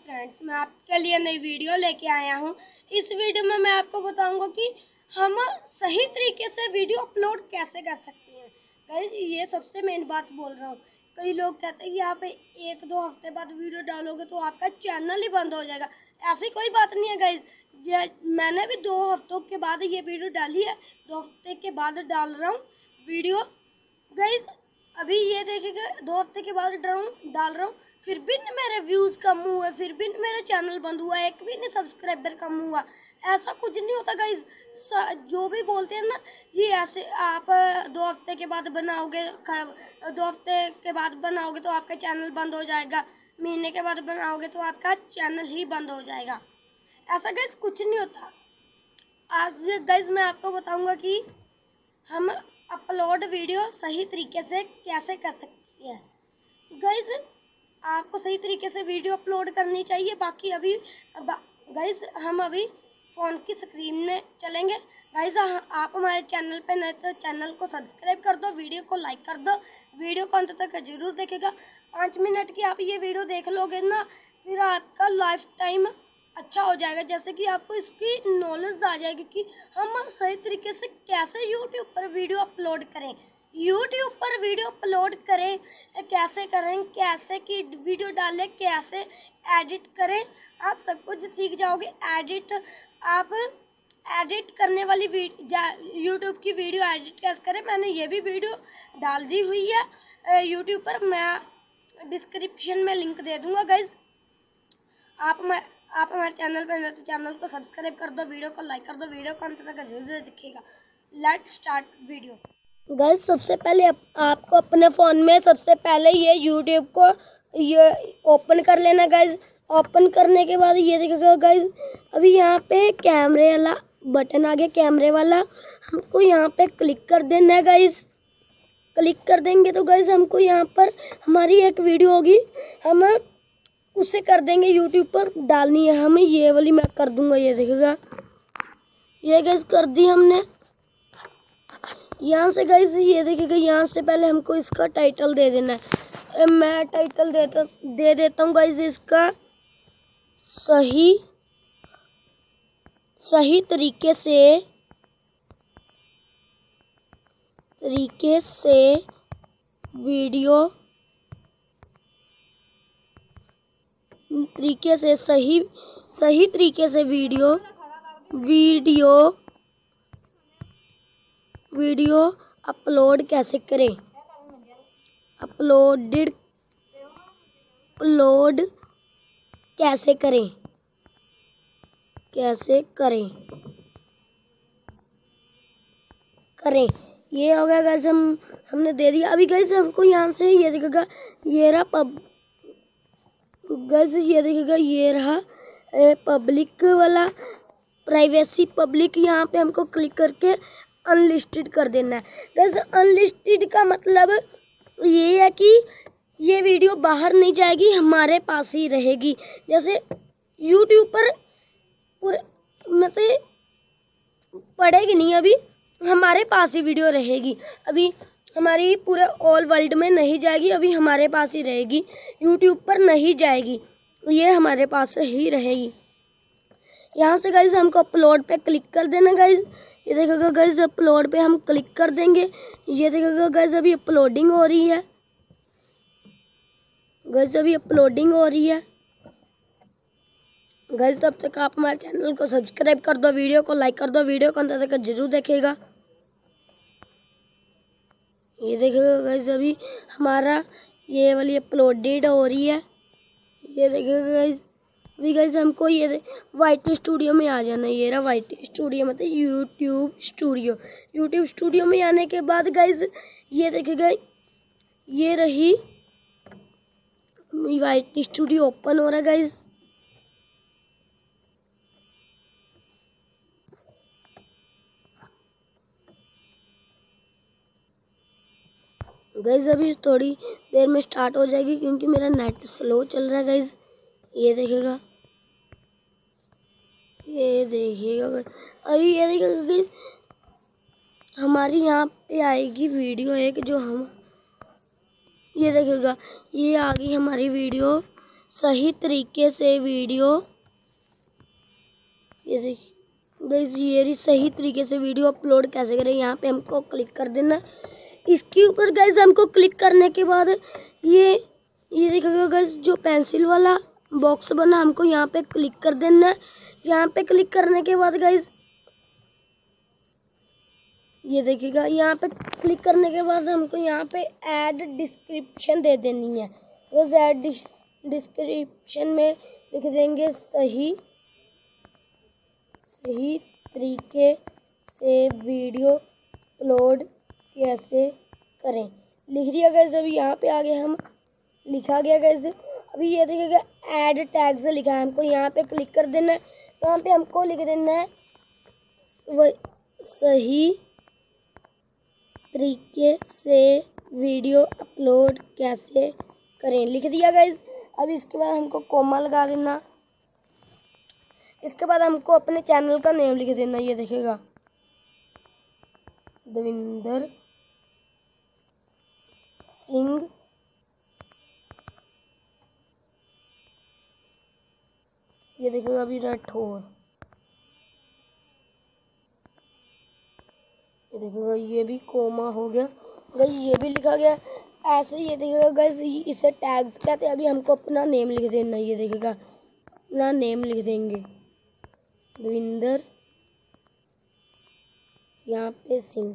Friends, मैं आपके लिए नई वीडियो लेके आया हूँ। इस वीडियो में मैं आपको बताऊंगा कि हम सही तरीके से वीडियो अपलोड कैसे कर सकते हैं। गाइस, ये सबसे मेन बात बोल रहा हूँ। कई लोग कहते हैं कि आप 1-2 हफ्ते बाद वीडियो डालोगे तो आपका चैनल ही बंद हो जाएगा। ऐसी कोई बात नहीं है गाइस। मैंने भी 2 हफ्तों के बाद ये वीडियो डाली है। 2 हफ्ते के बाद डाल रहा हूँ वीडियो। गाइस, अभी ये देखिएगा, 2 हफ्ते के बाद डाल रहा हूँ, फिर भी मेरे व्यूज़ कम हुए, फिर भी मेरा चैनल बंद हुआ, एक भी नहीं सब्सक्राइबर कम हुआ। ऐसा कुछ नहीं होता गाइस। जो भी बोलते हैं ना, ये ऐसे आप 2 हफ्ते के बाद बनाओगे, 2 हफ्ते के बाद बनाओगे तो आपका चैनल बंद हो जाएगा, महीने के बाद बनाओगे तो आपका चैनल ही बंद हो जाएगा। ऐसा गाइस कुछ नहीं होता। आज गाइस मैं आपको बताऊंगा कि हम अपलोड वीडियो सही तरीके से कैसे कर सकते हैं। गाइस, आपको सही तरीके से वीडियो अपलोड करनी चाहिए। बाकी अभी गाइस हम अभी फ़ोन की स्क्रीन में चलेंगे। गाइस, आप हमारे चैनल पे नए तो चैनल को सब्सक्राइब कर दो, वीडियो को लाइक कर दो, वीडियो को अंत तक जरूर देखेगा। 5 मिनट की आप ये वीडियो देख लोगे ना, फिर आपका लाइफ टाइम अच्छा हो जाएगा। जैसे कि आपको इसकी नॉलेज आ जाएगी कि हम सही तरीके से कैसे यूट्यूब पर वीडियो अपलोड करें, यूट्यूब पर वीडियो अपलोड करें, कैसे करें, कैसे की वीडियो डालें, कैसे एडिट करें, आप सब कुछ सीख जाओगे। आप एडिट करने वाली यूट्यूब की वीडियो एडिट कैसे करें, मैंने ये भी वीडियो डाल दी हुई है यूट्यूब पर। मैं डिस्क्रिप्शन में लिंक दे दूँगा गाइज। आप हमारे चैनल पर नए तो चैनल को सब्सक्राइब कर दो, वीडियो को लाइक कर दो, वीडियो को अंत तक जरूर दिखेगा। Let's start video. गाइस, सबसे पहले आपको अपने फ़ोन में सबसे पहले ये यूट्यूब को ये ओपन कर लेना गाइस। ओपन करने के बाद ये देखिएगा गाइस, अभी यहाँ पे कैमरे वाला बटन आ गया, कैमरे वाला हमको यहाँ पे क्लिक कर देना है गाइस। क्लिक कर देंगे तो गाइस हमको यहाँ पर हमारी एक वीडियो होगी, हम उसे कर देंगे यूट्यूब पर डालनी है हमें। ये वाली मैं कर दूंगा, ये देखिएगा, ये गाइस कर दी हमने। यहाँ से गाइस ये देखिएगा, यहाँ से पहले हमको इसका टाइटल दे देना है। मैं टाइटल दे देता हूँ गाइस, इसका सही तरीके से वीडियो सही तरीके से वीडियो अपलोड कैसे करें, अपलोड कैसे करें। ये हो गया गाइस, हमने दे दिया। अभी गाइस हमको यहाँ से ये दिखेगा, ये रहा गाइस, ये देखिएगा, ये रहा पब्लिक वाला, प्राइवेसी पब्लिक। यहाँ पे हमको क्लिक करके अनलिस्टेड कर देना है गाइस। अनलिस्टेड का मतलब ये है कि ये वीडियो बाहर नहीं जाएगी, हमारे पास ही रहेगी। जैसे यूट्यूब पर मतलब पड़ेगी नहीं, अभी हमारे पास ही वीडियो रहेगी। अभी हमारी पूरे ऑल वर्ल्ड में नहीं जाएगी, अभी हमारे पास ही रहेगी, यूट्यूब पर नहीं जाएगी, ये हमारे पास ही रहेगी। यहाँ से गाइज हमको अपलोड पे क्लिक कर देना गाइज। ये देखिएगा गाइज, अपलोड पे हम क्लिक कर देंगे। ये देखिएगा गाइज, अभी अपलोडिंग हो रही है गाइज, अभी अपलोडिंग हो रही है गाइज। तब तक आप हमारे चैनल को सब्सक्राइब कर दो, वीडियो को लाइक कर दो, वीडियो को अंत तक जरूर देखेगा। ये देखिएगा गाइस, अभी हमारा ये वाली अपलोडेड हो रही है। ये देखिएगा गाइस, अभी गाइस हमको ये वाइट स्टूडियो में आ जाना है। ये रहा वाइट स्टूडियो, मतलब यूट्यूब स्टूडियो में आने के बाद गाइस ये देखिएगा, ये रही वाइट स्टूडियो ओपन हो रहा है गाइस। गाइस अभी थोड़ी देर में स्टार्ट हो जाएगी क्योंकि मेरा नेट स्लो चल रहा है गाइस। ये देखिएगा, अभी ये देखिएगा गाइस, हमारी यहाँ पे आएगी वीडियो एक, जो हम ये देखिएगा, ये आ गई हमारी वीडियो सही तरीके से वीडियो, ये देखिए गाइस, ये सही तरीके से वीडियो अपलोड कैसे करें, यहाँ पे हमको क्लिक कर देना है। इसके ऊपर गाइस हमको क्लिक करने के बाद ये देखिएगा गाइस, जो पेंसिल वाला बॉक्स बना, हमको यहाँ पे क्लिक कर देना है। यहाँ पे क्लिक करने के बाद गाइस ये देखिएगा, यहाँ पे क्लिक करने के बाद हमको यहाँ पे ऐड डिस्क्रिप्शन दे देनी है। बस ऐड डिस्क्रिप्शन में लिख देंगे सही तरीके से वीडियो अपलोड कैसे करें, लिख दिया गाइस। अभी यहाँ पे आगे हम लिखा गया गाइस। अभी ये देखिएगा ऐड टैग्स लिखा है, हमको यहाँ पे क्लिक कर देना है। यहाँ पे हमको लिख देना है सही तरीके से वीडियो अपलोड कैसे करें, लिख दिया गाइस। अब इसके बाद हमको कोमा लगा देना। इसके बाद हमको अपने चैनल का नेम लिख देना। ये देखिएगा देविंदर सिंह ये देखिएगा अभी राठौर, ये देखिएगा ये भी कोमा हो गया गाइस, ये भी लिखा गया। ऐसे ये देखिएगा गाइस, इसे टैग्स कहते हैं। अभी हमको अपना नेम लिख देना। ये देखिएगा अपना नेम लिख देंगे देविंदर, यहाँ पे सिंह।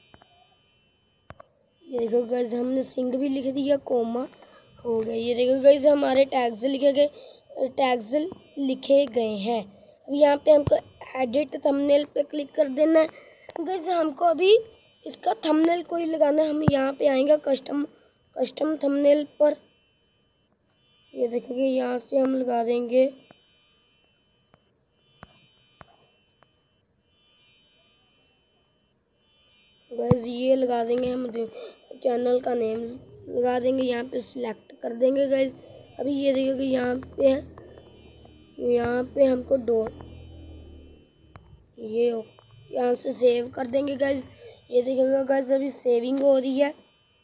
ये देखो गाइस, हमने सिंह भी लिख दिया, कोमा हो गया। ये देखो गाइस, हमारे टैग्स लिखे गए हैं। अब यहाँ पे हमको एडिट थंबनेल पे क्लिक कर देना है गाइस। हमको अभी इसका थंबनेल कोई लगाना है। हम यहाँ पे आएंगे कस्टम थंबनेल पर। ये देखिए यहाँ से हम लगा देंगे गाइस, ये लगा देंगे हम चैनल का नेम लगा देंगे, यहाँ पे सिलेक्ट कर देंगे गाइस। अभी ये देखिए यहाँ पे हमको ये यहाँ से सेव कर देंगे गाइस। ये देखिएगा गाइस, अभी सेविंग हो रही है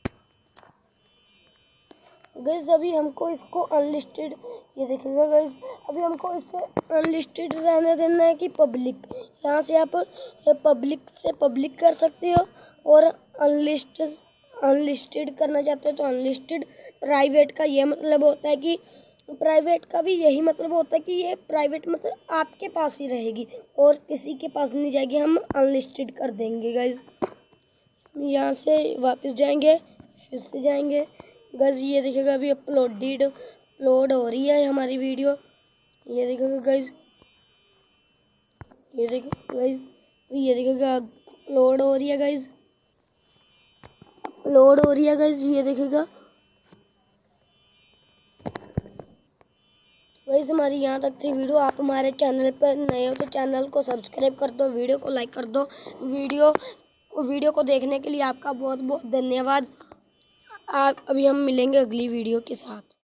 गाइस। अभी हमको इसको अनलिस्टेड, ये देखिएगा गाइस, अभी हमको इसे अनलिस्टेड रहने देना है कि पब्लिक। यहाँ से आप पब्लिक से पब्लिक कर सकते हो, और अनलिस्टेड करना चाहते हो तो अनलिस्टेड। प्राइवेट का ये मतलब होता है कि प्राइवेट का भी यही मतलब होता है कि ये प्राइवेट मतलब आपके पास ही रहेगी और किसी के पास नहीं जाएगी। हम अनलिस्टेड कर देंगे गाइस। यहाँ से वापस जाएंगे, फिर से जाएंगे गाइस। ये देखिएगा अभी अपलोड हो रही है हमारी वीडियो। ये देखिएगा गाइस, ये देखिएगा अपलोड हो रही है गाइस, ये देखिएगा गाइस, हमारी यहाँ तक थी वीडियो। आप हमारे चैनल पर नए हो तो चैनल को सब्सक्राइब कर दो, वीडियो को लाइक कर दो। वीडियो को देखने के लिए आपका बहुत बहुत धन्यवाद। अभी हम मिलेंगे अगली वीडियो के साथ।